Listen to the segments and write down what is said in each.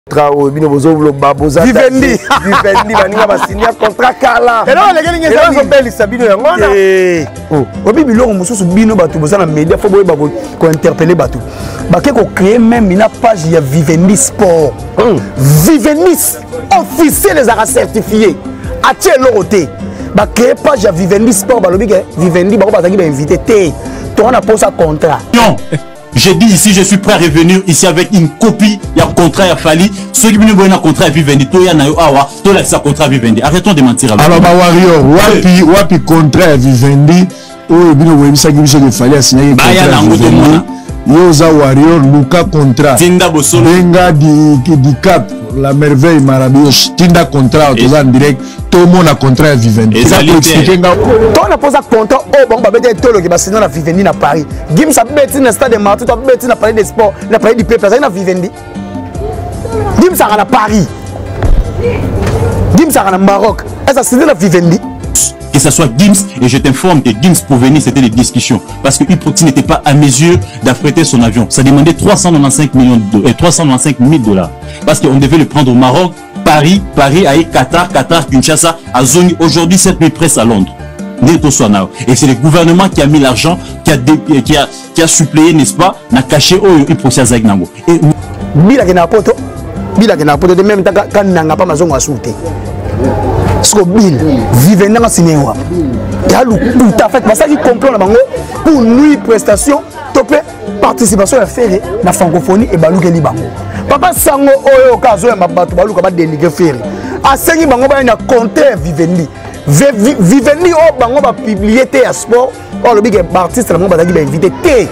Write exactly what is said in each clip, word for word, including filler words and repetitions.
Trao bino bozo vloba boza Vivendi Vivendi baninga ba signer contrat kala et non les gars ils sont belles sabino yango na oh obi biloko mususu bino bato boza na média faut boye ba ko interpeller bato ba ke ko créer même une page ya Vivendi Sport Vivendi officiel les a certifié a tie loroté ba créer page ya Vivendi Sport ba lobi ke Vivendi ba ko ba ba invité té to on a posé un contrat. Non. J'ai dit ici, je suis prêt à revenir ici avec une copie. Il y a un contrat, il y a fallu. Ceux qui viennent voir un contrat à Vivendi, tout y a nayo awa, tout là c'est un contrat à Vivendi. Arrêtons de mentir. Alors, bah, Warrior, wapi, wapi contrat à Vivendi. Oh, bien, oui, ça qui il fallait signer un contrat à Vivendi. Yoza Warrior, Luka contrat. Tinda Bosolo. Benga di, di Cap, la merveille maravillouse. Tinda contrat, tout ça en direct. Tout le monde a contrat à Vivendi. Et ça peut expliquer. Quand on a posé un contrat, oh, bon, bah, peut-être tout le qui va signer à Vivendi à Paris. Gims a bêté dans le stade de Martin, tu as bêté dans le palais des sports, dans le palais du peuple, ça y est, Vivendi. Gims a à Paris. Gims a à Maroc. Est-ce que c'est à Vivendi? Que ce soit Gims, et je t'informe que Gims pour venir c'était des discussions. Parce que Hypoxie n'était pas à mesure d'affréter son avion. Ça demandait trois cent quatre-vingt-quinze millions de dollars, trois cent quatre-vingt-quinze mille dollars. Parce qu'on devait le prendre au Maroc, Paris, Paris, à Qatar, Qatar, Kinshasa, à Zone. Aujourd'hui, cette nuit presse à Londres. Et c'est le gouvernement qui a mis l'argent, qui a, qui a, qui a suppléé, n'est-ce pas, n'a caché au Hypoxie à Zagnango. Et Bila qui n'a pas de Bila qui n'a pas de même temps quand n'a pas maison à souter. Ce que Bill vivait dans le cinéma. Il y a tout à fait. C'est ça qui comprend pour nous prestation, topé participation à faire la francophonie et balou keli bango. Papa sango oyo kazo ya mabatu balou ka ba dénigrer faire. A sengi bango ba na compter Vivendi. Vivendi o bango ba publier té à sport. O le big artiste la mo ba ba invité té.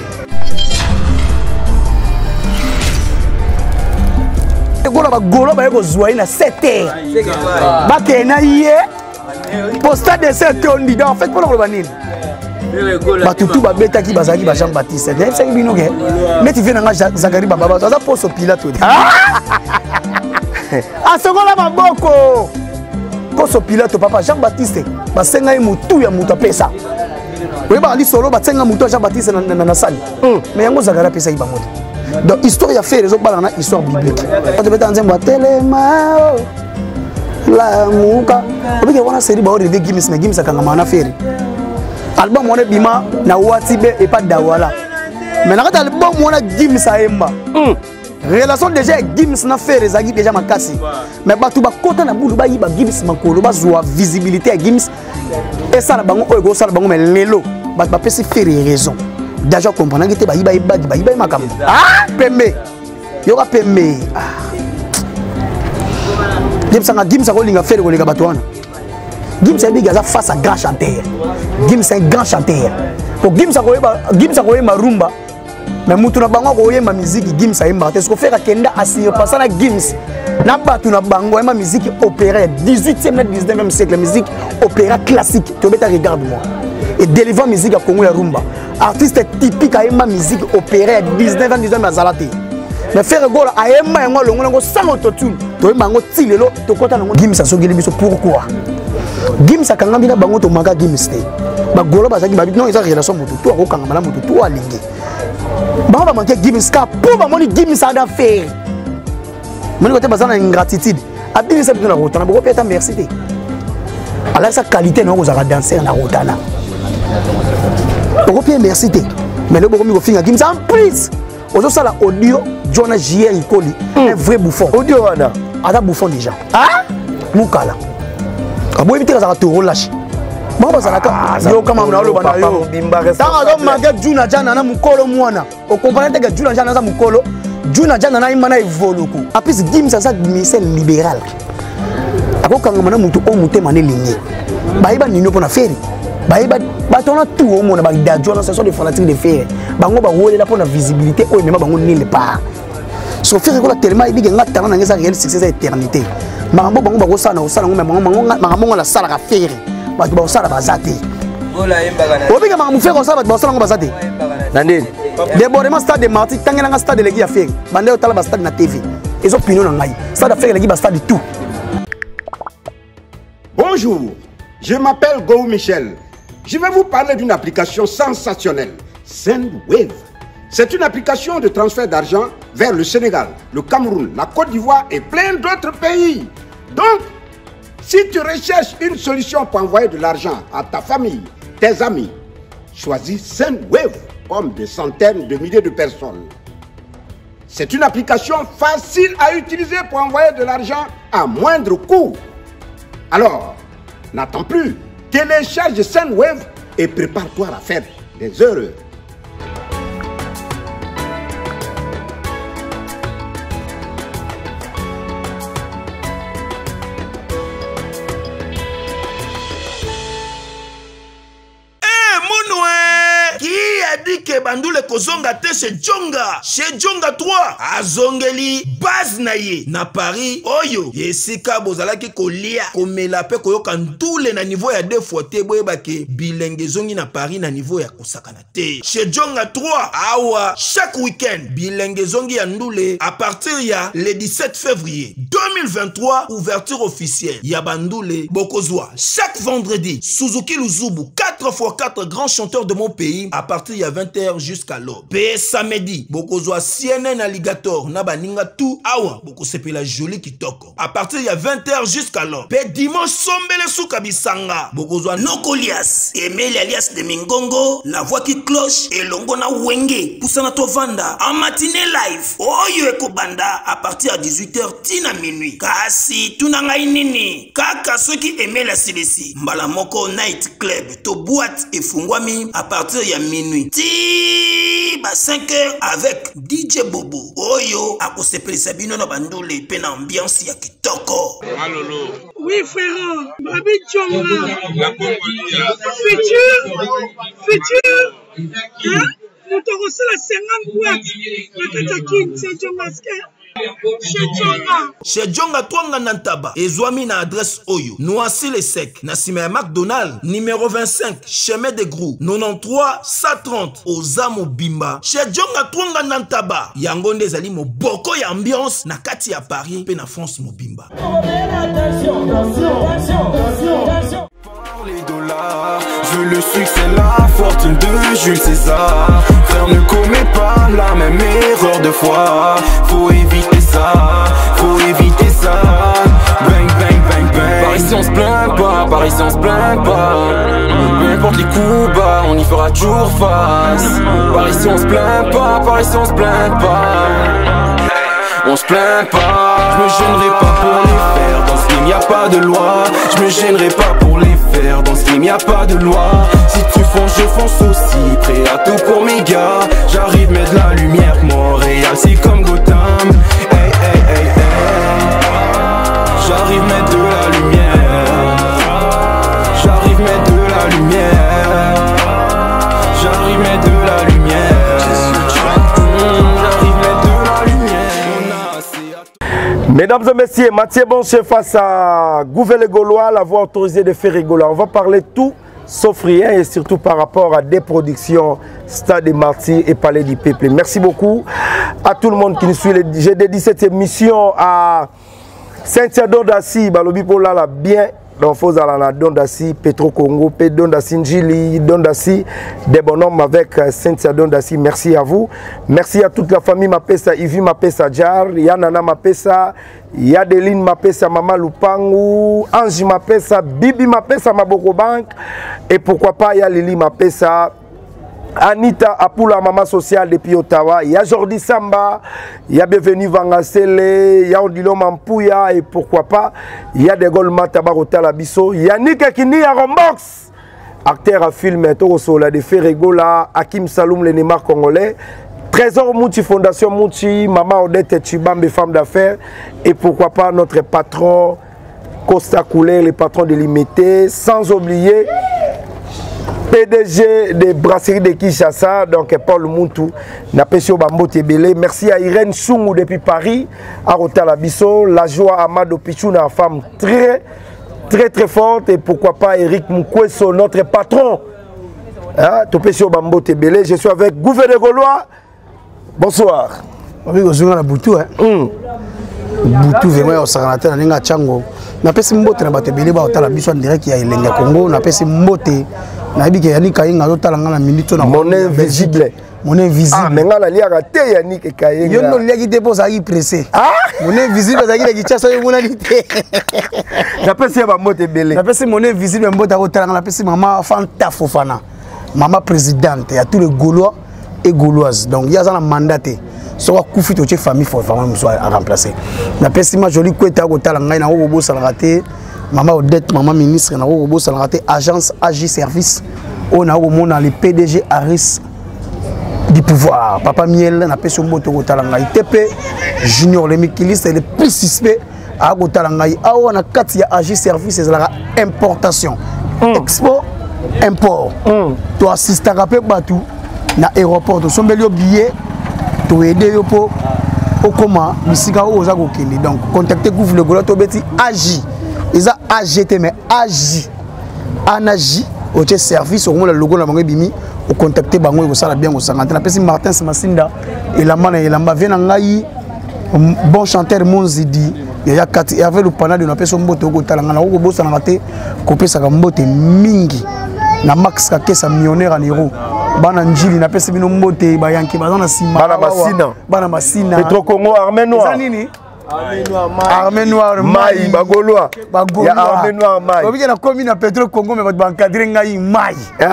Golo ba golo ba ko zoyer na sept heures. Ba ke na yé. Posta de sept heures on dit en fait pour le banil. Ba tutu ba beta ki bazaki ba Jean Baptiste. Ne c'est bino ke. Mais tu viens na Zakari baba ba ça pour so pilote. A sekola maboko. Pour so pilote papa Jean Baptiste. Ba senga mutu ya mutu pesa. Oui ba ali solo ba senga mutu Jean Baptiste na na sali. Mais yango Zakara pesa iba moto. Donc histoire a fait les autres balles histoire biblique. Quand tu veux t'en dire tellement la muka. Obi ke wana série ba o reve Gims mais Gims akanga mana faire. Album on est bima na Watibe et pas Dawala. Mais na kata album on a Gims aemba. Relation déjà Gims na faire ezaki déjà makasi. Mais ba tu ba kota na bulu ba yiba Gims makolo ba zoa visibilité à Gims. Et ça na bango o go ça na bango mais lelo ba ba pesi faire raison. Déjà comprendre que tu vas y aller badi badi badi makam ah pembe yoka pembe ah Gims sanga Gims ko linga faire ko linga batwana Gims est bigaza face à grand chanteur Gims est un grand chanteur pour Gims ko yeba Gims ko yema rumba mais mutu na bango ko yema musique Gims ayemba te ce ko faire kenda asir passer na Gims na batu na bango yema musique opéra dix-huitième dix-neuvième siècle musique opéra classique tu beta regarde moi et délivre musique à Congo ya rumba artiste typique à ma musique opéra dix-neuf ans dix-neuf ans zalate mais faire gola a ema ngo longo ngo sans autotune to bango tilelo to kota ngo Gims asogeli biso pourquoi Gims akanga bina bango to maka Gims te ba gola bazaki ba non isa relation moto to ko kanga mala moto to alingi ba ba manke Gims ka pour ba moni Gims a da faire moni ko te bazana ingratitude abini se bina rotana boko peta merci te ala sa qualité non ko za danser na rotana beaucoup bien merci te mais le beaucoup mi ko finga Gims en plus ozo sala audio Jonah J R Ikoli un vrai bouffon audio wana ada bouffon déjà ah mukala abo éviter ça te relâche bon ba sala ka yo kama na lo bana yo bimbare ça do maga Juna jana na mukolo mwana o comprendre que Juna jana na mukolo Juna jana na imana evoluku apis Gims ça misel libéral ako kanga mana mutu o mutema ne lingi ba iba nino pona feri ba iba ba tona tout au monde ba dajo ce sont des fanatiques de faire bango ba wolela pour la visibilité o même bango nile pas so faire ko tellement ibi nga tana na ngeza réel succès éternité makambo bango ba ko sana o sana ngome bango makambo la sala ka faire ba ba sala ba zate bola yemba kana obi nga makambo faire ko sala ba sala ngo ba zate nandeni débordement stade de Marti tangela nga stade de l'équipe à faire bande o tala ba stade na T V ils ont pino na ngai stade à faire l'équipe ba stade tout. Bonjour, je m'appelle Go Michel. Je vais vous parler d'une application sensationnelle, Sendwave. C'est une application de transfert d'argent vers le Sénégal, le Cameroun, la Côte d'Ivoire et plein d'autres pays. Donc, si tu recherches une solution pour envoyer de l'argent à ta famille, tes amis, choisis Sendwave comme des centaines de milliers de personnes. C'est une application facile à utiliser pour envoyer de l'argent à moindre coût. Alors, n'attends plus, télécharge Sendwave et prépare-toi à faire des heureux. Bandoule kozonga te chez Djonga, chez Djonga trois, azongeli base na ye na Paris oyo yesika bozalaki kolia komela pe koyoka ndule na niveau ya deux fois te boyeba ke bilenge zongi na Paris na niveau ya kosakana te. Chez Djonga trois awa chaque week-end bilenge zongi ya ndule à partir ya le dix-sept février deux mille vingt-trois, ouverture officielle ya bandoule bokozwa chaque vendredi Suzuki Luzubu quatre fois quatre grands chanteurs de mon pays à partir ya vingt heures jusqu'à l'aube. Pe samedi bokozwa C N N Alligator na baninga tout awa bokosepela la jolie kitoko à partir ya vingt heures jusqu'à l'aube. Pe dimanche sombele suka bisanga bokozwa Nokolias Emile alias de Mingongo, la voix qui cloche et longo na wenge pusana tovanda en matinée live oyo ekobanda à partir à dix-huit heures tina minuit. Kasi tunanga inini kaka soki Emile asilesi mbala moko night club to boîte efungwami à partir ya minuit ti ba cinq heures avec D J Bobo oyo akosepelisa bino na bandule pe na ambiance ya kitoko. Malolo. Oui frère, Babi Djonga. Futur, futur. Hein? Nous te reçons la cinquante boîtes. La Katakin, c'est Djonga. Chez Djonga Twanga Nantaba, Ezwami na adresse Oyo, Noisy les Secs, Nassime McDonald, numéro vingt-cinq, chemin de Grou, quatre-vingt-treize cent trente, Ozamo Bimba. Chez Djonga Twanga Nantaba, Yangonde Zali mo boko ya ambiance, na kati ya Paris, pe na France mo Bimba. Attention, attention, attention, attention. Les dollars, je veux le succès, la fortune de Jules César. Frère, ne commets pas la même erreur de fois. Faut éviter ça, faut éviter ça. Bang, bang, bang, bang. Par ici on se plaint pas, par ici on se plaint pas. Peu importe les coups bas, on y fera toujours face. Par ici on se plaint pas, par ici on se plaint pas. On se plaint pas, je me gênerai pas pour les faire. Dans ce game y a pas de loi. Je me gênerai pas pour les faire. Dans ce game y a pas de loi. Si tu fonces, je fonce aussi. Prêt à tout pour mes gars. J'arrive mettre la lumière. Montréal c'est comme Gotham. Hey hey hey hey. J'arrive mettre de la lumière. J'arrive mettre de la lumière. J'arrive mettre de la lumière. Mesdames et messieurs, Mathieu Bonche face à Gouvernement Gaulois, la voix autorisée de faire rigoler. On va parler tout sauf rien et surtout par rapport à des productions Stade des Martyrs et Palais du Peuple. Merci beaucoup à tout le monde qui nous suit. J'ai dédié cette émission à Cynthia Dondassi, Balobi Pola la bien. Donc, faut aller Dondassi, Petro Congo, Dondassi Njili, Dondassi, des bonhommes avec Cynthia Dondassi. Merci à vous. Merci à toute la famille Mapesa, Ivi Mapesa Jar, Yanana Mapesa, Yadeline Mapesa, Mama Lupangu, Angie Mapesa, Bibi Mapesa, Maboko Bank, et pourquoi pas Yalili Mapesa, Anita Apula, maman sociale depuis Ottawa. Il y a Jordi Samba, il y a Bienvenu Vangasele, il y a Odilo Mampouya et pourquoi pas, il y a des Golma Tabarota Labiso, il y a Nick Kini à Rombox, acteur à film, Torosola de Ferregola, Hakim Saloum, le Neymar congolais, Trésor Mouti, Fondation Mouti, Maman Odette Chibambe, femme d'affaires, et pourquoi pas notre patron Costa Couler, le patron de l'Imité, sans oublier P D G des brasseries de Kinshasa, donc Paul Moutou, Napesio Bambo Tebele. Merci à Irène Soungou depuis Paris, à Rotalabiso, la joie Amado Pichou, une femme très, très, très forte. Et pourquoi pas Eric Moukweso, notre patron, hein, Topesio Bambo Tebele. Je suis avec Gouvernement Gaulois. Bonsoir. Oui, je suis à Boutou. Boutou, vraiment, au Saranaté, on a Tchango. Napesi mbote na batebele ba otala biso en direct ya Elenga Congo. Napesi mbote na biki yani kainga otala ngana minute na mon invisible mon invisible. Ah, mais on a lié à rater Yannick et Kaye. Yo non lié qui dépose à y pressé. Ah, mon invisible ça qui chasse yo monalité. J'appelle ça ma moto belé. J'appelle ça mon invisible mbota ko tala l'appelle ça maman Fanta Fofana. Maman présidente, il y a tous les Gaulois et Gauloises. Donc il y a ça mandaté. Soit koufi to famille faut vraiment soit à remplacer. L'appelle ça ma jolie kweta ko tala ngai na obo salaraté. Maman Odette, maman ministre na obo salaraté agence A J Service. On a au monde les P D G Aris du pouvoir. Papa Miel n'a pas son mot au Talangaï. T P Junior, les Mikilis, les plus suspects à Talangaï. Ah, on a quatre y a agi service, c'est la importation. Mm. Expo, import. Mm. Tu assistes à rappeler Batou, na aéroport, tu sommes les billets, tu aider pour au comment, Missika aux Agokini. Donc, contactez vous le gouvernement, tu bêtis agi. Ils ont agi, mais agi. Anagi. Au service au le logo na bango bimi au contacter bango ko sala bien au cinquante na pesi Martin Samasinda et la mana et la ma vient ngai bon chanteur Monzidi il y a quatre il y avait le panel de na pesi mbote ko talanga na ko bosa na raté ko pesa ka mbote mingi na max ka kesa millionnaire en euro bana njili na pesi bino mbote ba yanki ba na sima bana masina bana masina Petro Congo armée noire Armée noire Maï Bagoloa Bagoloa Armée noire Maï obi na commune na Petro Congo mais ba encadrer ngai Maï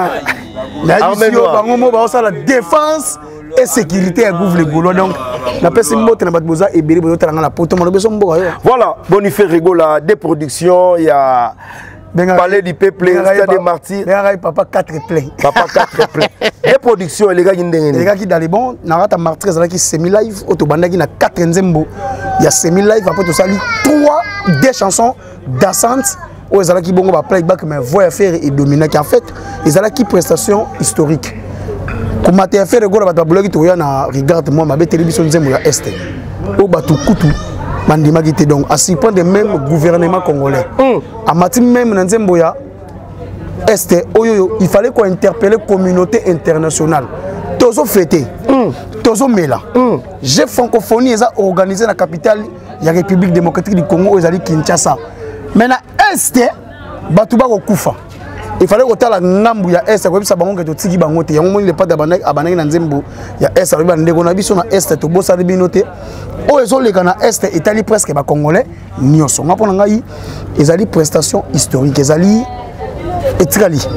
Armée noire bango ba ça la défense et sécurité à gouv les Gaulois donc na pesi mbote na batboza ebeli bo tala na poto mo beso mboka yo voilà Boniface Rigola des productions il y a Palais du Peuple, Stade des Martyrs. Papa quatre plein. Papa quatre plein. Et production, les gars qui les gars qui dans les bons, Narata Martyrs, qui semi-live, Autobanda qui n'a quatre nzembo. Il y a semi-live, après tout ça, trois des chansons dansantes. Où ils ont qui bon va playback, mais voix faire et dominer. En fait, ils ont qui prestation historique. Comme tu as fait le gars, tu as bloqué, tu as regardé moi, ma télévision nzembo ya Est. Au Batu Koutou. Donc, à ce point de même gouvernement congolais. À Matim même dans Nzemboya, Est, il fallait qu'on interpelle la communauté internationale. Tozo fêté, Tozo Mela. J'ai francophonie, ils ont organisé la capitale de la République démocratique du Congo, ils ont dit Kinshasa. Mais à Est, Batouba Koufa. Il fallait que la Nambu ya Est, comme ça, bango que tu bango te. Il y a un moment il est pas d'abandonner, abandonner dans Nzembo. Il y a Est, il y a des gens qui sont à Est, tu bosses à binoter. Oh, ils ont les Ghana Est, Italie presque pas congolais. Nous sommes là pour nous. Ils ont des prestations historiques. Ils ont des Etikali.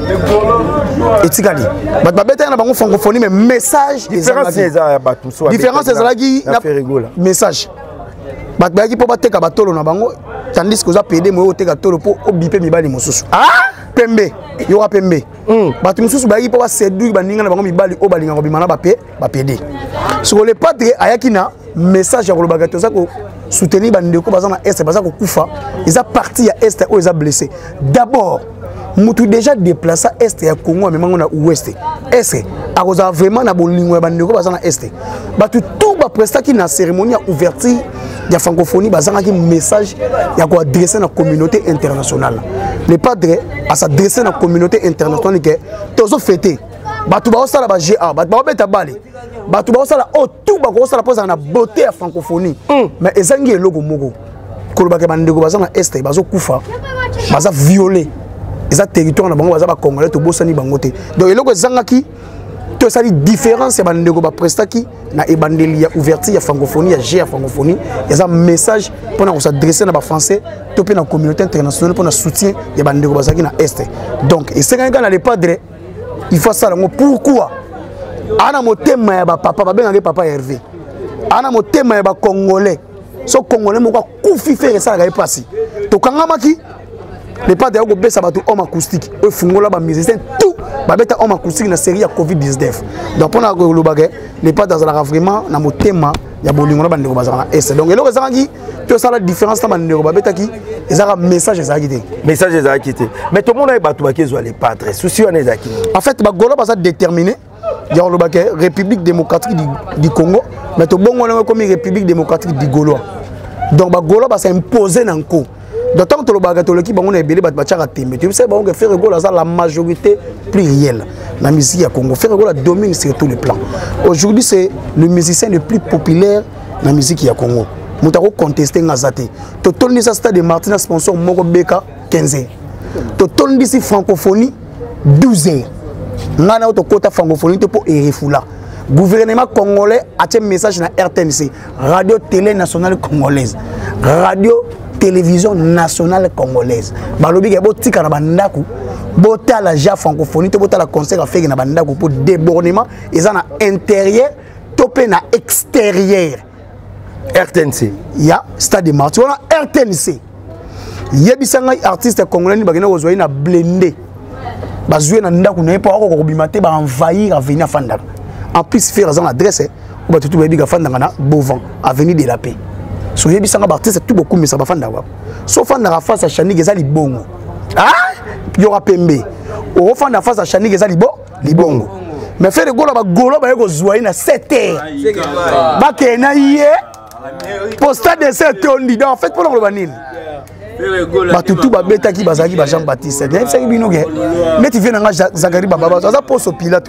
Etikali. Mais bah bête, il y a bango francophonie, mais message. Différence c'est ça, Batou. Différence c'est ça qui message. Bah bah qui peut pas te kabatolo na bango. Tandis que vous avez payé moi au tegatolo pour obiper mi bali mosusu. Ah? Pembe, il y aura Pembe. Batu mosusu ba yi pour séduire baninga na bango mi bali o balinga ko bimana ba pe ba pede. Sur le padre ayakina message ya ko bagato ça ko soutenir bandeko bazana est baza ko kufa, ils a parti ya est ou ils a blessé. D'abord, mutu déjà déplacé est ya Congo mais ngona ouest. Est a koza vraiment na bolingo ya bandeko bazana est. Batu tout ba presta ki na cérémonie ya ouverture il y a francophonie, il y a un message qui est adressé à la communauté internationale. Le padre a s'adressé à la communauté internationale qui est tous fêtés. Batu ba osala ba G A, batu ba beta bale. Batu ba osala o tout ba ko osala pose na beauté à francophonie. Mais ezangi eloko moko. Koloba ke bandeko bazana est bazo kufa. Baza violer. Eza territoire na bango baza ba congolais to bosani bango te. Donc eloko ezangaki to ça dit différence ya bandeko ba prestaki na ebandeli ya ouverture ya francophonie ya G ya francophonie ya un message pour na s'adresser na ba français to pe na communauté internationale pour na soutien ya bandeko bazaki na est. Donc et c'est quand na le padre il faut ça pourquoi ana motema ya ba papa ba benga papa Hervé ana motema ya ba congolais so congolais moko kufi faire ça ga passer to kangamaki le padre a baissé bateau homme acoustique e fungola ba musicien tout ba beta homme acoustique na série ya covid dix-neuf. Donc pour na le bagage le padre a vraiment na motema ya bolingo na bandeko bazana et donc eloko ezangi to ça la différence na bandeko ba beta ki ezaka message ezaki te message ezaki te mais tout le monde a bateau ba kezo les padres souci on ezaki en fait ba golo ba ça déterminé ya le bagage République démocratique du, du Congo mais to bongo na comme République démocratique du Gaulois. Donc ba golo ba s'imposer nanko. D'autant que le bagatole qui bango na ebele bat bachaka tembe. Tu sais bango que faire Rigola ça la majorité plurielle. La musique à Congo faire Rigola domine sur tous les plans. Aujourd'hui c'est le musicien le plus populaire dans la musique à Congo. Mutako contester ngazate. To tolni sa Stade des Martyrs sponsor moko beka quinze heures. To tolni si francophonie douze heures. Ngana to kota francophonie to po erefula. Gouvernement congolais a un message dans R T N C, Radio Télé Nationale Congolaise, Radio Télévision Nationale Congolaise. Balobi ke botika na bandaku, bota la ja francophonie, to bota la concert à faire na bandaku pour débordement, ils en a intérieur, topé na extérieur. R T N C. Ya stade de Martyrs, R T N C. Yebisanga artiste congolais ni bagena kozwa na blendé. Bazoué na ndaku na pas ko bimate ba envahir avenue Fandaka. En plus faire une adresse ou ba tout ba biga Fandaka na Bovan, avenue de la Paix. So yebisanga artiste tout beaucoup mais ça ba Fandaka. So Fandaka face à Chani gezali bongo. Ah? Yora Pembe. O Fandaka face à Chani gezali bo, li bongo. Mais faire golo ba golo ba ko zwa na sept heures. Ba ke na yé. Posta de sept heures en fait pour le banil. Batutu babeta ki bazaki ba Jean Baptiste. Ne c'est bino ke. Mais tu viens na Zakari baba ça pose au pilote.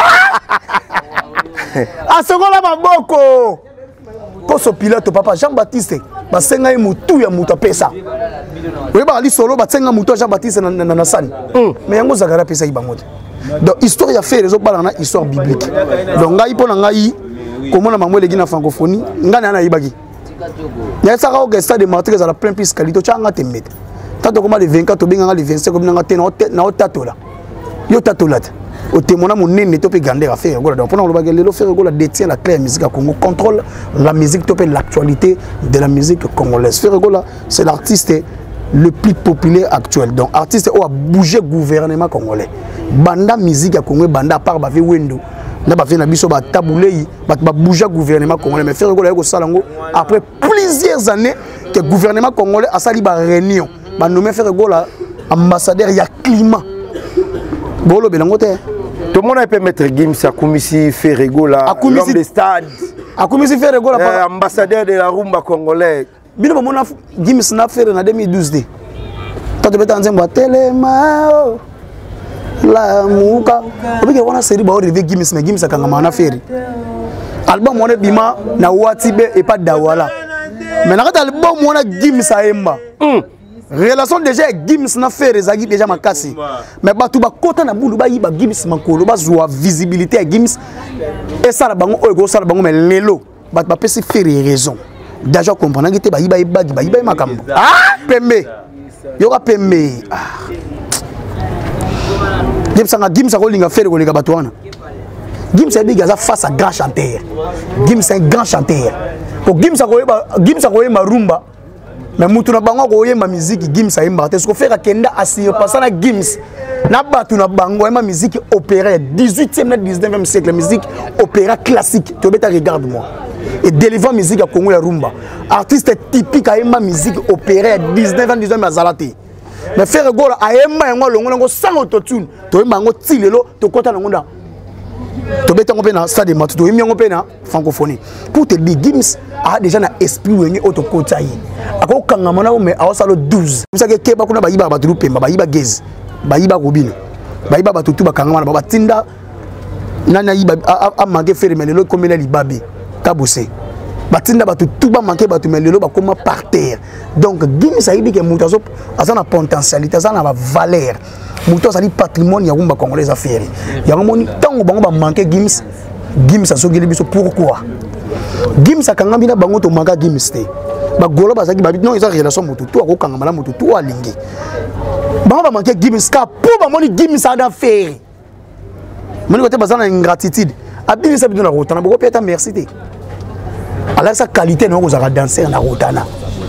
Ah sekola maboko. Pose au pilote papa Jean Baptiste. Ba senga mutu ya mutu pesa. Oui ba li solo ba senga mutu Jean Baptiste na na sani. Mais yango Zakari pesa ibango. Donc histoire ya fait les autres na histoire biblique. Donc ngai pona ngai comment la maman les na francophonie ngana na ibaki. Ya ça au stade de Martyrs à la plein plus qualité tu nga te mettre. Tato comment le vingt-quatre binga le vingt-cinq comme nga te na tato là. Yo tato là. Au témoin mon nene to pe gander à faire donc pour le bagage le faire la détient la clé musique à Congo contrôle la musique to pe l'actualité de la musique congolaise. Faire là c'est l'artiste le plus populaire actuel. Donc artiste a bougé gouvernement congolais. Banda musique à Congo banda par ba wendo. Na ba na biso ba taboulé ba bouger gouvernement congolais mais faire ko salango après plusieurs années que gouvernement congolais a sali ba réunion ba nommé faire gola ambassadeur ya climat bolo belango te tout le monde peut mettre Gims à Koumisi Ferregola l'homme des stades à Koumisi Ferregola euh, ambassadeur de la rumba congolais bino mona Gims na faire na deux mille douze de tato beta nzembo telema la muka obike wana série ba orive Gims mais Gims akanga mana feri album on bima na watibe et pas dawala mais na album on Gims aemba relation déjà Gims na feri zagi déjà makasi mais batu ba kota na bulu ba yiba Gims makolo ba zwa visibilité à Gims et ça la bango o go ça la bango mais lelo bat ba pesi feri raison déjà comprendre que te ba yiba yiba ba yiba makambo ah pembe yoka pembe ah Gims a Gims a rolling affaire ko leka batwana. Gims a biga za face à grand chanteur. Gims est un grand chanteur. Ko Gims a koyeba Gims a koyeba rumba. Mais mutu na bango ko yema musique Gims a yemba. Est-ce ko faire kenda assi passer na Gims. Na batu na bango yema musique opéra dix-huitième na dix-neuvième siècle musique opéra classique. Tu beta regarde-moi. Et délivre musique à Congo ya rumba. Artiste typique a yema musique opéra dix-neuvième dix-neuvième azalati. Mais faire gola ayema yango longo ngo sans autotune to yemba ngo tilelo to kota nango nda to beta ngo pena stade de Martyrs to yemba ngo pena francophonie pour te dire Gims a déjà na esprit wengi auto kota yi ako kangama na mais a salo douze ça que keba kuna ba yiba ba trupe ba yiba gez ba yiba robino ba yiba ba tutu ba kangama na ba tinda nana yiba a manqué faire mais le comme les babi kabose batinda batu tuba manqué batu mais lelo ba koma par terre donc Gims a que mutazo azana potentialité azana ba valeur mutazo ali patrimoine ya rumba congolais affaire ya moni tango bango ba manqué Gims Gims a sogeli biso pourquoi Gims a kanga bina bango to manga Gims te ba golo ba zaki ba non ils ont relation mutu to ko kanga mala mutu to alingi bango ba manqué Gims ka pour ba moni Gims a d'affaire moni ko te bazana ingratitude abini sa bidona rotana boko peta merci te alors sa qualité non vous avez danser na rotana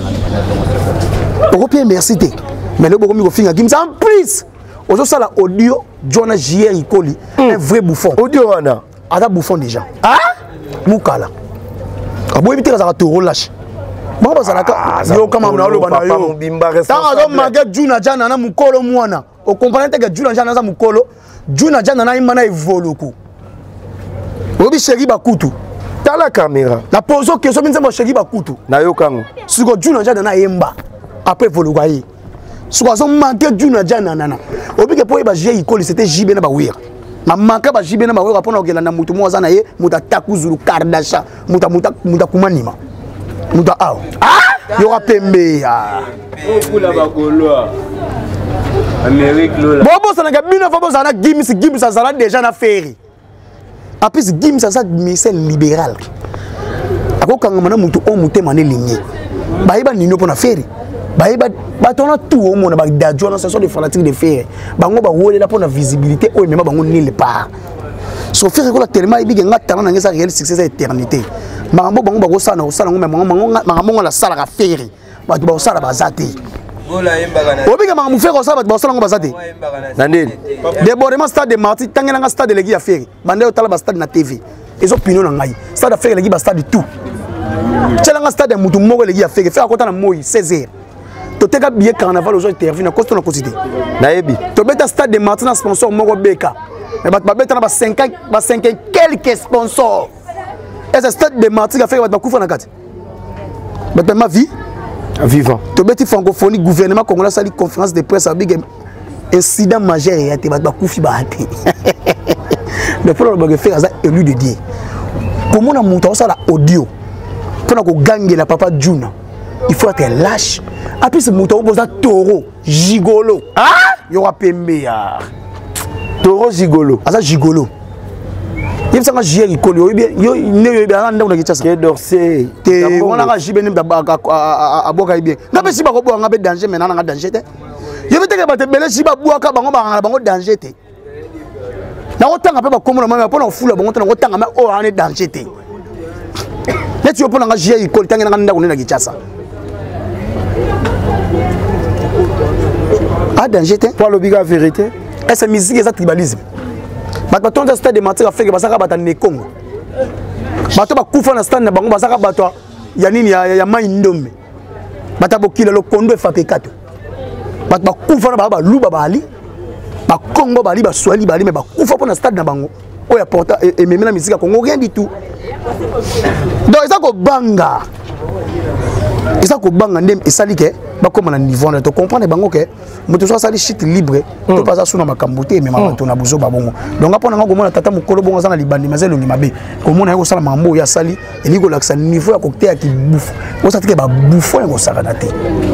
beaucoup bien merci mais le beaucoup mi ko finga Gims en plus ozo sala audio Jonas J R Ikoli un vrai bouffon audio wana ada bouffon déjà ah mukala abo ebiteka za to relâche bon bazalaka yo kama na lo bana yo tanga zo mage Juna jana na mukolo mwana o comprendre que Juna jana za mukolo Juna jana na imana evoluku obi sheri bakutu dans la caméra la pose que so binza mo sheri bakutu na yo kango siko Juna jana na yemba après voluka yi siko zo mage Juna jana nana obi ke po ba J R Ikoli c'était J B na ba wira ma manka ba J B na ba wira pona okela na mutu mo zana ye muta takuzuru kardasha muta muta muta kumanima muta aw ah yo rapembe ah okula bakoloa Amérique lola bobo sana ga bino fo bozana Gims Gims azala déjà na ferry En plus, Gims, ça c'est libéral. Ako kangana mutu o mutema ne ligné. Ba iba nino pona faire. Ba iba ba tona tout au monde ba dajo na ce sont des fanatiques de faire. Ba ngo ba wole la pona visibilité o même ba ngo nile pas. So faire ko la tellement ibi nga tana na ngesa réel succès à éternité. Marambo bango ba ko sana ko sana ngo mango mango la sala ka faire. Ba to ba sala ba zati. Obiga mamu faire ko sala ba sala ngo ba zati. Nandini. Débordement stade de Marty tangena nga stade de legi ya faire. Bande o tala ba stade na T V. Ils ont pignon en aïe. Stade à faire les gars stade du tout. C'est là un stade de moutou mort les gars fait faire à côté de moi seize heures. Tu t'es bien carnaval aujourd'hui intervenu à cause de la quantité. Naïbi. Tu mets un stade de maintenant sponsor mort Beka. Mais bah bah bête na ba cinq ans ba cinq ans quelques sponsors. Et ce stade de Martin a fait bah coup na carte. Bah ma vie vivant. Tu mets francophonie gouvernement congolais sali conférence de presse avec incident majeur et tu bah coup fi ba até. Le problème que faire ça élu de Dieu. Comment on a monté ça la audio pour qu'on gagne la papa Juna. Il faut être lâche. Après ce montant on pose un taureau gigolo. Ah, il y aura pembeya. Taureau gigolo. Ah ça gigolo. Il me semble que j'ai école yo bien yo ne bien anda on a dit ça. Que dorsé. Te on a gibé nem à boka bien. Na be si ba ko bo nga be danger mais na nga danger te. Je veux te que ba te belé si ba boka bango ba bango danger te. Na otanga pe ba komona mama pona fula bango tana otanga ma o ane danger te. Net yo pona nga j'ai école tanga nga ndako na Kinshasa. Ah danger te. Pour l'obliga vérité. Est-ce musique est tribalisme? Bato tonza stade de Martyr afeke basaka bata ne Congo. Bato ba kufa na stade na bango basaka bato ya nini ya ya mai ndombe. Bata bokila lo kondo efake kato. Bato ba kufa na ba luba bali. Ba Congo bali ba swali bali mais ba kufa pour na stade na bango. O ya porta et même la musique Congo rien du tout. Donc ça ko banga. Ça ko banga ndem esali ke ba comme na niveau na to comprendre bango ke moto so sali shit libre to pas suna makambuté mais mama to na buzo babongo donc apona ngo mona tata mukolo bongo sana libandi mazelo ngi mabe ko mona yako sala mambo ya sali eliko laksa niveau ya kokte ya kibouffe o sa tike ba bouffon ngo sala naté.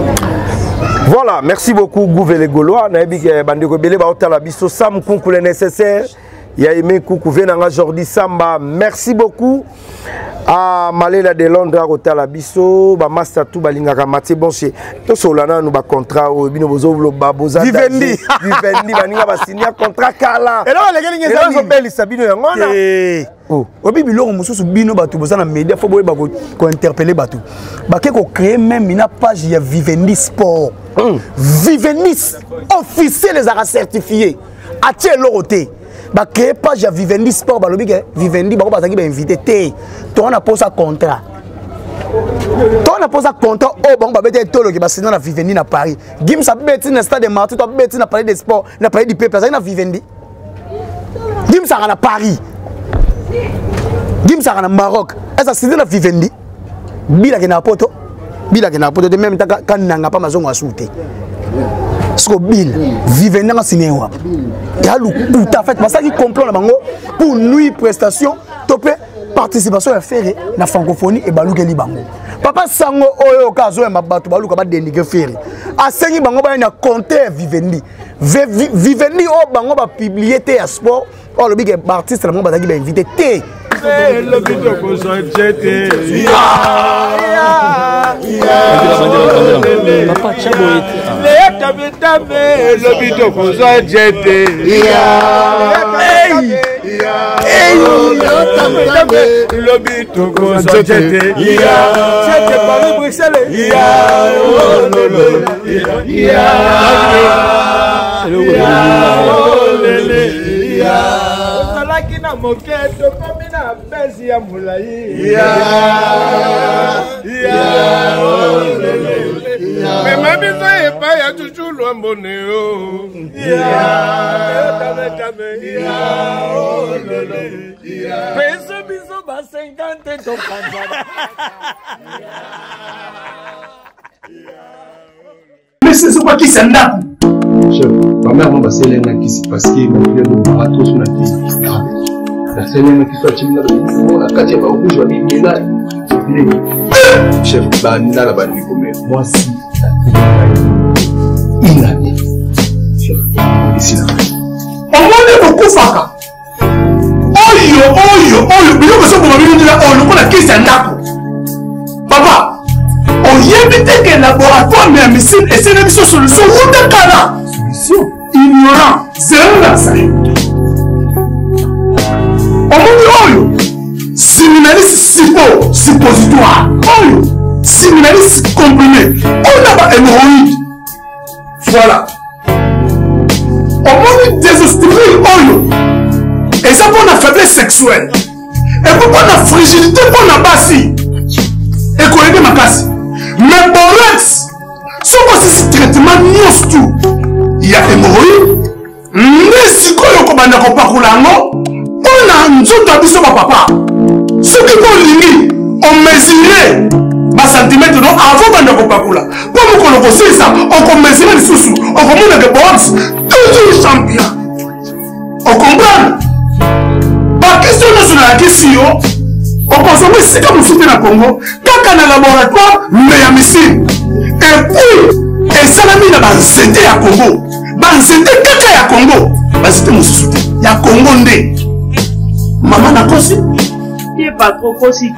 Voilà, merci beaucoup Gouvele Gaulois na ebi ke bandeko belé ba otala biso sam kunkule nécessaire ya aimé coucou venanga Jordi Samba, merci beaucoup à Malela de Londres à Otala Bisso, ba master tout balingaka Mathieu Bonché. To solana nous ba contrat au bino bozo lo baboza. Vivendi. Vivendi baninga ba signer contrat kala. Et là les gars les gens sont belles sabino yangona. Oh, obi biloko mususu bino batu bozana média faut boye ba ko interpeller batu. Ba ke ko créer même une page ya Vivendi Sport. Vivendi officiel les a certifié. A tie loroté. Ba créer page ya Vivendi Sport balobi ke Vivendi ba ko bazaki ba invité té to on a posé un contrat to on a posé un contrat oh bon ba bete tolo ke ba signer na Vivendi na Paris Gims a beti na stade de Martyr to beti na parler de sport na parler du peuple ça na Vivendi Gims a na Paris Gims a na Maroc est ça signer na Vivendi bila ke na poto bila ke na poto de même ta kan nanga pa mazongo asute Bill, Vivendi dans cinéma. Il y a le coup en fait, parce qu'il comprend la bango pour nuit prestation, topé participation à faire la francophonie et balou keli bango. Papa sango oyo kazo e mabatu balou ka ba dénigrer faire. A sengi bango ba na compter Vivendi. Vivendi o bango ba publier té à sport, o le big artiste la bango ba ba invité té. Le bito ko so jeté. Papa Chabo le tabe tabe le bito ko so jeté. Hey hey le tabe tabe le bito ko so jeté. Jeté par le Bruxelles. Ya oh lolo. Ya oh lele. Ya na moketo komina bezi ya mulai ya ya mais mami soye pa ya chuchulu ambone o ya tame tame ya ya peso biso ba cinquante to kanzana mais c'est quoi qui s'en a ma mère m'a passé l'un qui s'est passé ma fille nous a tous na qui la semaine qui soit chimina la katia ba rouge wa bingela chef banda la bandi comme moi si il a dit chef ici là on va le beaucoup faka oh oyo oyo oyo biloko so pour mabino ndila oyo lokola kisi ndako papa oyebi te que laboratoire mais missile et c'est une solution ou kala solution ignorant zéro la ça omoni oyo séminaliste sipo suppositoire oyo séminaliste comprimé on a ba hémorroïde voilà omoni désostérile oyo et ça pour la faiblesse sexuelle et pour la fragilité pour la basi et qu'on aide ma casse mais borex ce que c'est traitement nyos tout il y a hémorroïde mais si quoi yoko banda ko pakulango on a nzoto abiso ba papa ce qui ko lingi on mesurer ba centimètre non avant banda ko pakula pour mo ko loko ça on ko mesurer les sous on ko mona que box toujours champion on comprend ba question nationale question on consomme c'est comme si na Congo kaka na laboratoire mais ya missile et puis et ça la mis na ba santé ya Congo ba santé kaka ya Congo ba c'était mon souté ya Congo ndé maman na kosi qui pas trop kosi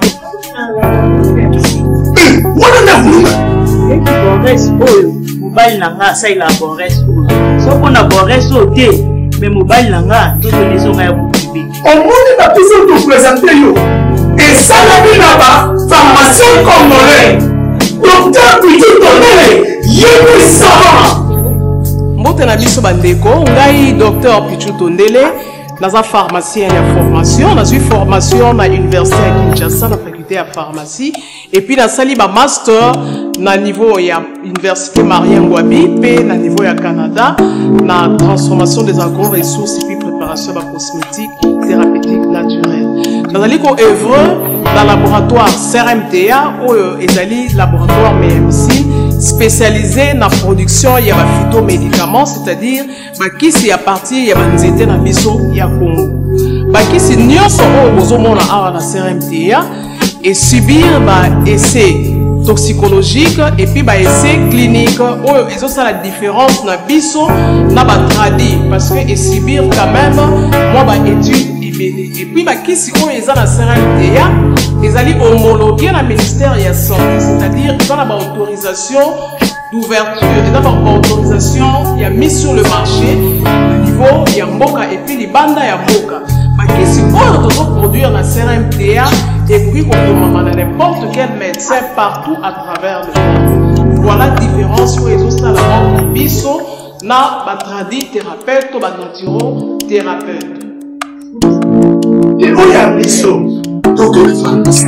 eh wala na kulunga et qui borès oyo mobile nanga ça il a borès so ko na borès oté mais mobile nanga to to nezonga ya bubibi on moni na toujours te présenter yo et ça la vie là-bas pharmacien congolais docteur Pichu Tondele yebi savant mbote na biso bandeko ngai docteur Pichu Tondele naza pharmacien ya formation nazwi formation na université ya Kinshasa na faculté ya pharmacie et puis nasali ba master na niveau ya université Marien Ngouabi pe na niveau ya Canada na transformation des agro-ressources et puis préparation de cosmétiques thérapeutiques naturelles. Nazali ko œuvre dans le laboratoire C R M T A ou ezali laboratoire M M C spécialisé dans la production ya ba phytomédicaments, c'est-à-dire ba kisi ya partie ya banzete na biso ya Congo. Ba kisi nyonso o bozomona awa na C R M T A et subir ba essai toxicologique et puis ba essai clinique oh et ça la différence na biso na ba tradi parce que et subir quand même moi ba étude et puis ba kisi oh eza na C R M T A ezali homologué na ministère ya santé c'est-à-dire dans la autorisation d'ouverture et dans la autorisation il y a mis sur le marché au niveau ya mboka et puis les banda ya mboka ba kisi oh to produire na C R M T A et puis on demande à n'importe quel médecin partout à travers le monde. Voilà la différence où ils ont ça la biso na batradi thérapeute ou naturo thérapeute. Et où il y a biso docteur de pharmacie.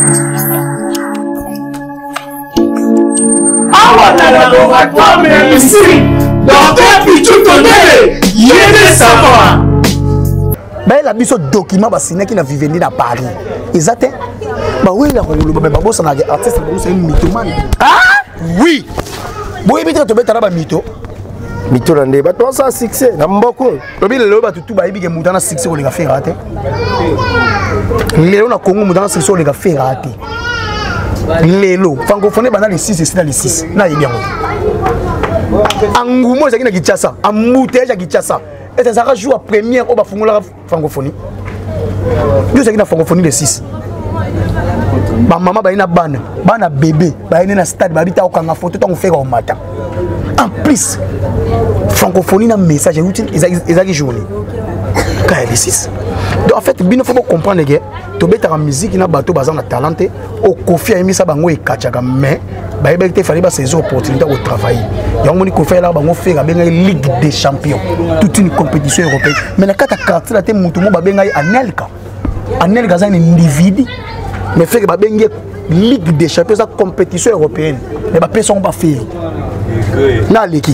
Ah voilà la laboratoire mais ici docteur Pichu Tondele yéné savoir. Ben la biso document ba signé qui na viveni na Paris. Exact. Bah oui la rolo ba ba bossa na artiste ba bossa mythomane. Ah oui. Boy bi to beta na ba mytho. Mytho na ndé ba to ça succès na mboko. Lobi lelo ba tutu ba ibi ke mutana succès ko le ga faire raté. Lelo na Congo mutana succès ko le ga faire raté. Lelo francophone ba na les six et dans les six. Na yebi yango. Angumo ezaki na Kinshasa, amouté ya Kinshasa. Et ça sera jour première au bafungola francophonie. Nous c'est qui na francophonie les six. Ba maman ba ina bana, bana bébé, ba ina na stade ba bita okanga photo tant faire au matin. En plus francophonie na message utile ezaki journée. Quand les six. Donc en fait bino faut comprendre que to beta la musique na bato bazan na talenté au Kofi a mis ça bango e kachaka mais ba ebekte fallait ba saison opportunité au travail. Donc on Kofi là bango faire benga Ligue des Champions, toute une compétition européenne. Mais na kata quartier la te mutu mo ba benga Anelka. Anelka za un individu mais fait que ba benga Ligue des Champions sa compétition européenne. Mais ba personne pas faire. Na leki.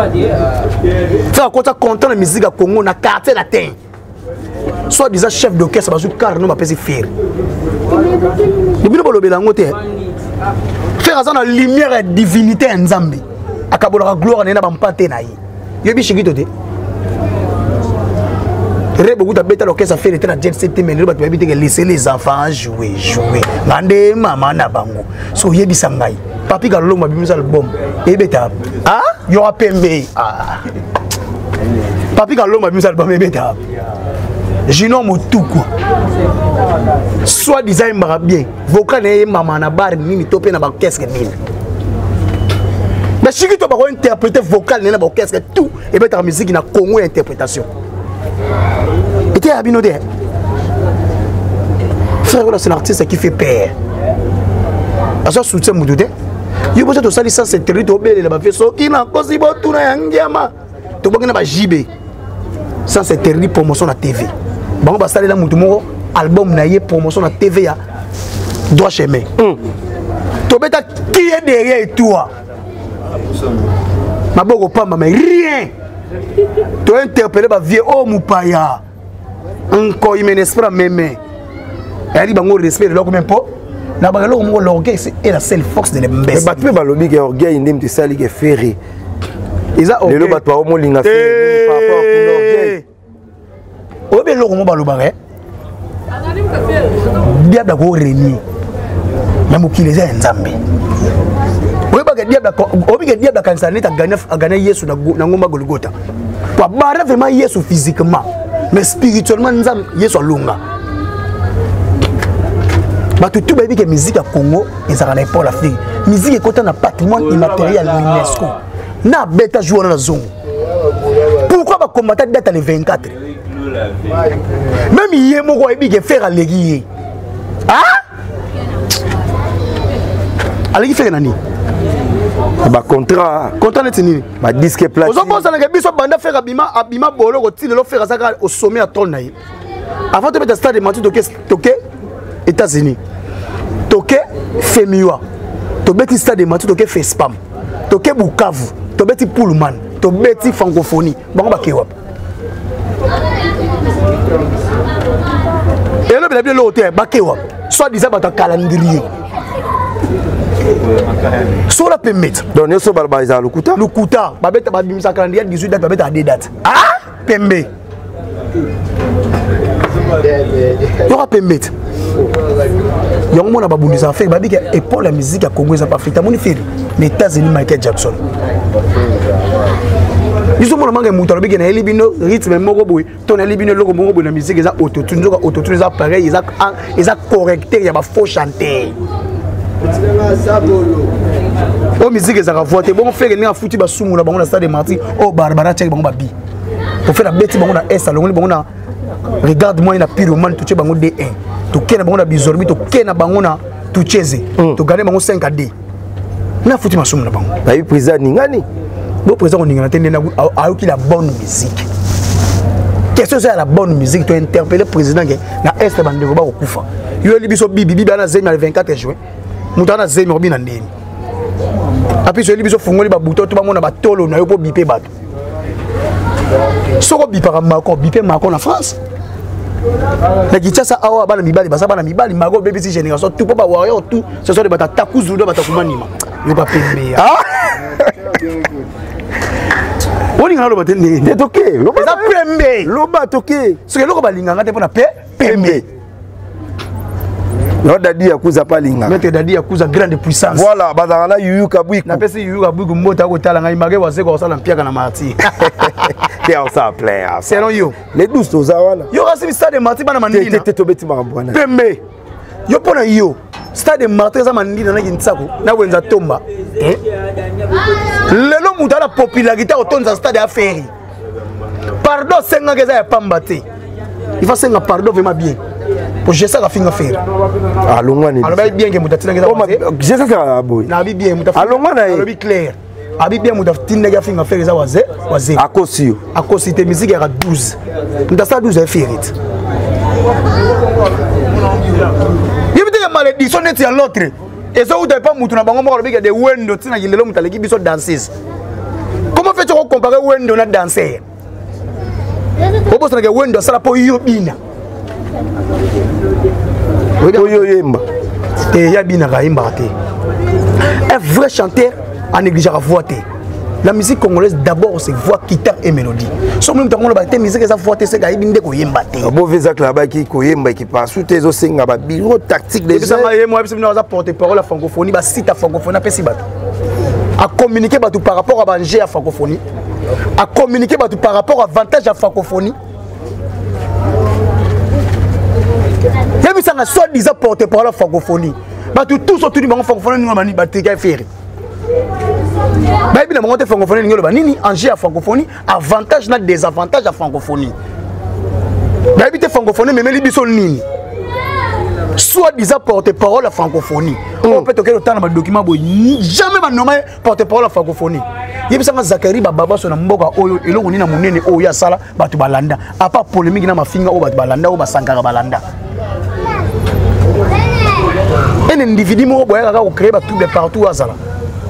Ça quand tu content la musique à Congo na quartier la terre. Soit disant chef d'orchestre parce que car nous m'appelle faire. Depuis le bolo belango te. Faire ça dans lumière et divinité en Zambie. Akabola gloire na ba mpate na yi. Yebi shikito te. Rebo guta beta l'orchestre faire était na jet set mais le bato habite que laisser les enfants jouer jouer. Ngande mama na bango. So yebi sangai. Papi galolo mabimisa album. Ebeta. Ah, yo apembe. Ah. Papi galolo mabimisa album ebeta. Junior Motuko. Soit design mara bien. Vocal et maman na bar ni topé na ba qu'est-ce que mille. Mais si tu vas interpréter vocal na ba qu'est-ce que tout et mettre la musique na Congo interprétation. Et tu es abinodé. Frère, c'est un artiste qui fait peur. À ce soutien Moudoudé. Il faut que tu salis sans cette territoire et la fait so qui n'a pas si bon tout na yangiama. Tu vas na J B. Sans cette terrible promotion na T V. Bon ba saler la Moudoumoro album na yé promotion na T V ya. Droit chemin. Tu beta qui est derrière toi. Ma boko pas mais rien. Tu as interpellé ba vieux oh Moupaya. Encore il m'espère même. Elle dit bango respect de l'homme même pas. Na ba l'homme l'orgueil c'est la seule force de l'embès. Mais battu ba lobi que orgueil ndem te sali que ferré. Isa orgueil. Le lo batwa o mo linga ferré par rapport à l'orgueil. O be l'homme ba lo bare. Diable ko renier. Na mukile za nzambe. O ba ke diable ko o bi ke diable kanisa neta gagner gagner Yesu na na ngomba Golgotha. Kwa bara vraiment Yesu physiquement mais spirituellement nzambe Yesu alunga. Bah tout baby que musique à Congo et ça n'allait pas la fille. Musique est content d'un patrimoine immatériel de l'UNESCO. Na bêta jouer dans la zone. Pourquoi va combattre date les vingt-quatre? Même hier mon roi est faire à l'éguier. Ah? Allez faire nani? Bah contrat, contrat n'est tenu. Bah disque platine. Aux hommes ça n'a pas besoin banda faire abima abima bolo au tile le faire ça au sommet à Tolnaï. Avant de mettre stade de Matu toqué toqué États-Unis. Toké Femiwa. Tobeti stade de Matu toké Fespam. Toké Bukavu. Tobeti Pullman. Tobeti francophonie. Bango bakewap. Et là bien bien l'hôtel bakewap. Soit disant dans calendrier. Sur la permettre. Donc nous sommes balbaïsa Lukuta. Lukuta. Babeta babimisa calendrier dix-huit dates babeta à deux dates. Ah Pembe. Il y aura permettre. Il y a un monde qui a fait des choses. Et pour la musique à Congo, ils n'ont pas fait. Ils ont fait les États-Unis, Michael Jackson. Ils ont fait des choses. Ils ont fait des rythmes. Ils ont fait des musique. Ils ont autotuné. Ils ont autotuné. Ils ont pareil. Ils ont correcté. Il y a des faux chanteurs. La musique, ils ont voté. Ils ont fait des foutus. Ils ont fait des stade de Marty. Oh, Barbara, tu as fait pour faire la bête, ils ont fait la regarde-moi, il y a pyromane, tu as D un. Tu as un bizorbi, tu as un tu chese. Tu gagnes cinq à D. Il a foutu ma somme là-bas. Il y a eu président Ningani. Le président Ningani a eu la bonne musique. Qu'est-ce que c'est la bonne musique? Tu as interpellé le président qui a est de Ndeva au Koufa. Il y a eu le Bibi, Bibi a zémi le vingt-quatre juin. Moutana zémi Robin Andémi. Après, il y a eu le Fongo, il y a eu le monde a tolo, il y a eu le bipé bat. Soko bipara mako bipé mako en France. Na kitasa awa bana mibali basa bana mibali mako bébé si génération tout pas warrior tout ce sont des bata takuzu do bata kumanima. Yo ba pembe. Ah. Oni ngalo bata ni. Te toké. Lo ba pembe. Lo ba toké. Ce que lo ba linganga te pona pe pembe. Non dadi yakuza pa linga. Mete dadi yakuza grande puissance. Voilà, bazana yuyu kabwiku. Na pesi yuyu kabwiku mbota ko tala ngai mage wase ko sala mpiaka na marti. Et on s'en plaît. Selon you. Les douze tozawana. Yo rasi stade de marti bana mandina. Te tobeti mambwana. Pembe. Yo pona yo. Stade de marti za mandina na kintsako. Na wenza tomba. Lelo muta la popularité otonza stade affaire. Pardon senga keza ya pambate. Il faut senga pardon vraiment bien. Pour je sais la fin faire. Alongwani. Alors bien que mutatina keza. Je sais ça boy. Na bi bien mutatina. Alongwana. Alors bi clair. Abi bien mutatina keza fin faire ça waze waze. Akosi. Akosi te musique ya douze. Mutasa douze faire it. Yebite ya malédiction net ya l'autre. Et ça vous n'avez pas mutuna bango mo bi de wendo tina yilelo mutaleki biso danseuse. Comment fais-tu comparer wendo na danser? Obo sana ke wendo sala po yobina. Un vrai chanteur a négligé la voix. La musique congolaise d'abord c'est voix, guitare et mélodie. Si on a la musique c'est voix, c'est la musique qui est mauvais là-bas qui est qui passe sous tes os, bureau tactique des gens. Moi je suis porte-parole la francophonie, bah si ta francophonie à communiquer par rapport à manger à francophonie, à communiquer par rapport à avantage à francophonie. Il y a soit disant porte-parole la francophonie. Mais tous autour du francophonie, nous avons dit que faire. Mais bien, la francophonie, nous avons dit enjeu à francophonie, avantage et désavantage à francophonie. Mais bien, francophonie, mais les bisons nini. Soit disant porte-parole la francophonie. On peut toquer le temps dans le document, jamais va nommer porte-parole la francophonie. Il y a Zakari Baba sur la Mboga Oyo et l'on a monnaie Oya Sala, Batu Balanda. À part polémique, dans ma finger au Balanda ou Sankara Balanda. Un individu m'a créé tout partout à Sala.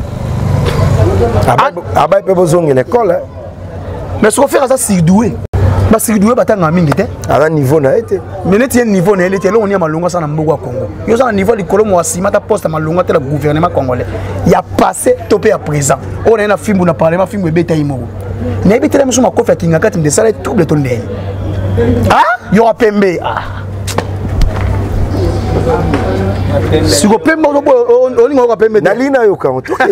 Ah bah, il peut besoin de l'école. Mais ce qu'on fait, c'est doué. Parce que doué, c'est un mingi. À un niveau, n'a été. Mais n'est-ce niveau, n'est été là, on y a malonga sans Mboga Congo. Il y a un niveau de Colombo, si ma poste à malonga, le gouvernement congolais. Il y a passé, topé à présent. On a un film, on a parlé, un film de Beta Imo. Mais il y a un film qui a été fait, qui a été tout le temps. Ah, il y aura Pembe. Ah. Si vous Pembe, on y aura Pembe. Nalina Yoka, on tourne.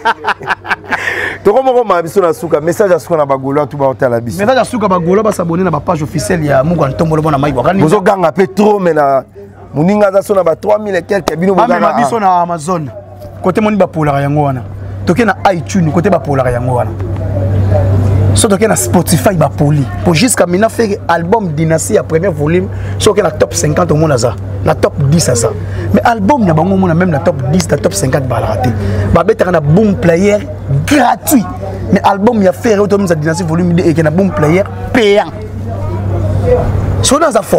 Message à Souka Bagolo, tout le monde à la bise. Message à Souka Bagolo, va s'abonner à la page officielle. Il y a Mougan Tombolo na Maïbo. Vous avez un peu trop, mais la Mouninga Zasson a trois mille et quelques bino. Ah, mais ma bise na Amazon. Côté Moni Bapola Yangoana. Toké na iTunes, côté Bapola Yangoana. Surtout que na Spotify Bapoli. Pour jusqu'à maintenant faire album Dynastie à premier volume, sur que la top cinquante au monde à ça. La top dix à ça. Mais album n'a pas même la top dix, la top cinquante va la rater. Babette a un boom player gratuit. Mais album il y a fait autour de Dynastie volume deux et qu'il y a un boom player payant. So dans un fort.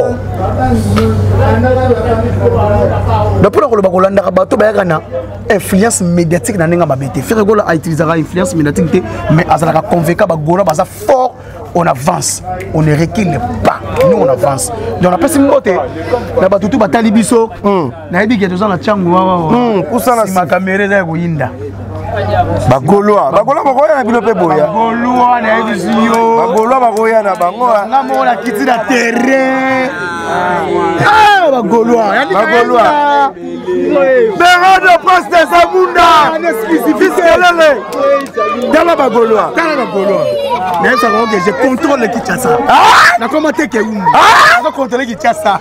Depuis le Bagolanda Rabato Bayagana, influence médiatique dans Nenga Babete. Ferregola a utilisé l'influence médiatique, mais à la convaincre Bagola, baza fort, on avance, on ne recule pas, nous on avance. Donc on a pas si moté, la batutu batali biso, na ebi que tous en la changu wawa. Où ça la si ma caméra là goyinda. Bagoloa, Bagoloa Bagoya na bilope boya. Bagoloa na ebi siyo. Bagoloa Bagoya na bangoa. Na mo la kiti na terrain. Ah Bagoloa, Bagoloa. Béron de Prince de Zamunda. Un exclusiviste lele. Dans la Bagoloa. Dans la Bagoloa. Mais ça va que je contrôle le Kinshasa. Ah, na comment te que où? Ah, je contrôle Kinshasa.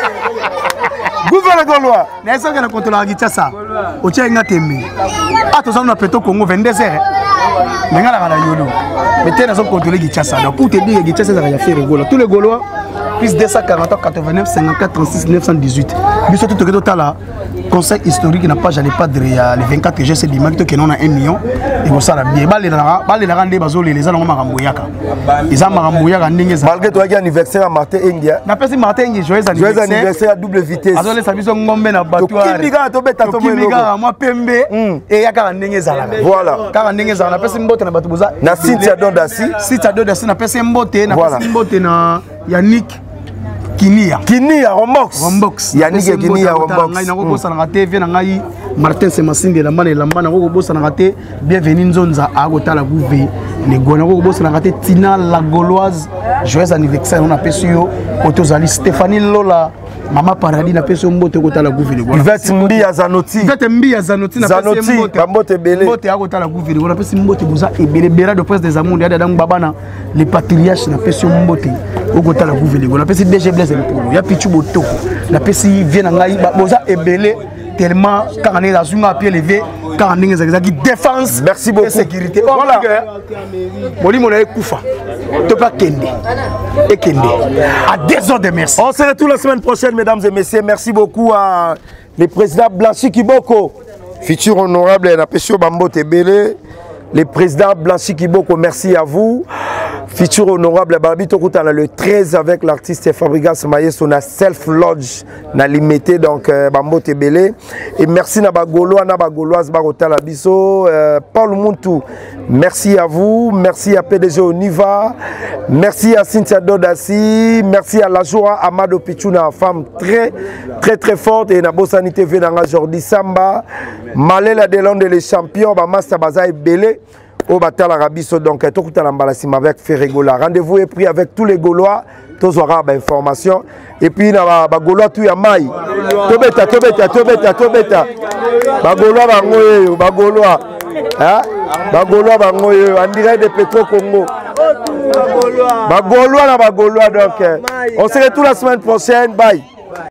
Gouvernement Gaulois. N'est-ce que le contrôle Kinshasa? O tient ngatembi. Ah tous on a péto Congo vingt-deux heures. Mais ngala la yolo. Mais t'es dans contrôle Kinshasa. Donc pour te dire Kinshasa ça va faire rigolo. Tous les Gaulois plus deux cent quarante, quatre-vingt-neuf, cinquante-quatre, trente-six, neuf cent dix-huit. Mais surtout tout total là. Conseil historique n'a pas j'allais pas de le vingt-quatre que j'ai c'est l'image que on a un million et vous ça la bien balé la balé la rendre bazo les gens maramboyaka ils ont maramboyaka ndenge ça malgré toi il y a anniversaire à Martin India na pesi Martin India joyeux joyeux anniversaire à double vitesse azole sabiso ngombe na batwa kibiga to beta to kibiga moi pembe et ya ka ndenge za voilà ka ndenge za na pesi mbote na batu boza na Cynthia Dondasi Cynthia Dondasi na pesi mbote na pesi mbote na Yannick Kinia Kinia Rombox Rombox Yannick Kinia Rombox ngai nako bossa na T V na ngai Martin Semasinde la mbana lamba nako bossa na te bienvenue nzonza a kotala gouve les gona nako bossa na te Tina la Gauloise joyeux anniversaire on appelle sur Otozali Stéphanie Lola Mama Paradis na pesi mbote kotala gouve les gona Yvette Mbi ya Zanoti Yvette Mbi ya Zanoti na pesi mbote mbote belé mbote a kotala gouve les gona pesi mbote boza ebele bera de presse des amours ya dadang babana les patriarches na pesi mbote okotala gouve les gona pesi D G Blaise il y a Pichu Botoko. La P C I vient à Boza et Belé tellement quand on est dans un pied levé, quand on est dans une défense. Merci beaucoup. Et sécurité. Voilà. Moli Mola Koufa. Tu pas Kende. Et Kende. À deux heures de merci. On se retrouve la semaine prochaine, mesdames et messieurs. Merci beaucoup à le président Blanchi Kiboko, futur honorable Napesio Bambo Tebele. Le président Blanchi Kiboko, merci à vous. Futur honorable Barbito Koutana le treize avec l'artiste Fabrigas Maye son self lodge na limité donc euh, Bambo Tebele et merci na Bagoloa na Bagoloise Barotala Biso euh, Paul Muntu merci à vous, merci à P D G Oniva, merci à Cynthia Dondasi, merci à la joie Amado Pichuna, femme très très très forte et na Bossani T V na Jordi Samba Malela Delonde les champions ba Master Bazaï Belé au Batal Arabiso donc tout à l'emballassime avec Ferregola. Rendez-vous est pris avec tous les Gaulois, tous aura information et puis na ba Gaulois tout ya mai. Tobeta tobeta tobeta tobeta. Ba Gaulois ba ngoyo, ba Gaulois. Hein? Ba Gaulois ba ngoyo, en direct de Petro Congo. Ba Gaulois na ba Gaulois donc on se retrouve la semaine prochaine. Bye.